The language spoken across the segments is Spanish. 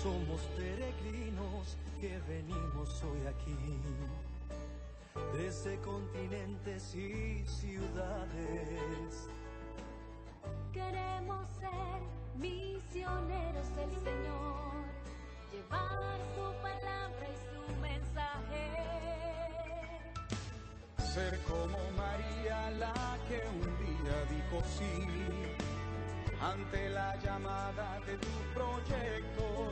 Somos peregrinos que venimos hoy aquí, desde continentes y ciudades. Queremos ser misioneros del Señor, llevar su palabra y su mensaje. Ser como María, la que un día dijo sí ante la llamada de tu proyecto.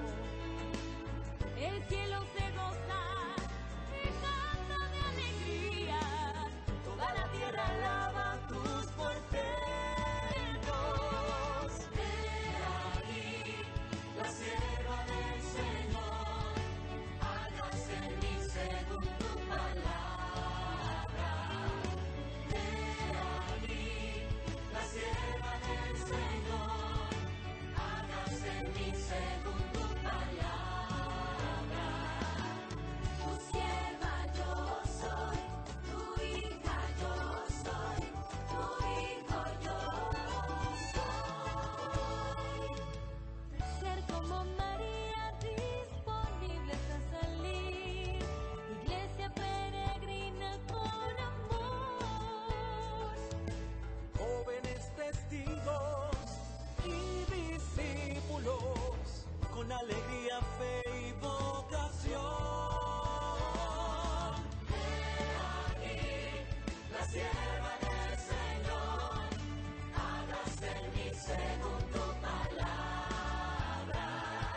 El cielo se goza y canta de alegría, toda la tierra alaba tus portentos. He aquí la sierva del Señor, hágase en mí según tu palabra. He aquí la sierva del Señor, hágase en mí según tu palabra. Con alegría, fe y vocación. He aquí la sierva del Señor, hágase en mí según tu palabra.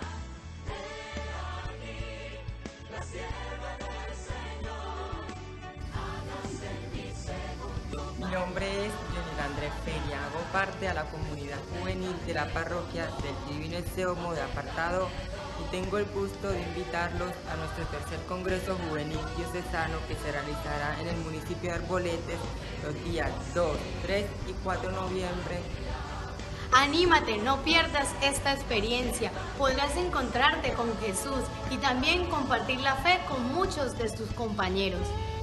He aquí la sierva del Señor, hágase en mí según tu palabra. Mi nombre es Jonel Andrés Feria, hago parte de la comunidad juvenil de la parroquia del Divino Extremo de Apartado y tengo el gusto de invitarlos a nuestro tercer Congreso Juvenil Diocesano que se realizará en el municipio de Arboletes los días 2, 3 y 4 de noviembre. Anímate, no pierdas esta experiencia. Podrás encontrarte con Jesús y también compartir la fe con muchos de tus compañeros.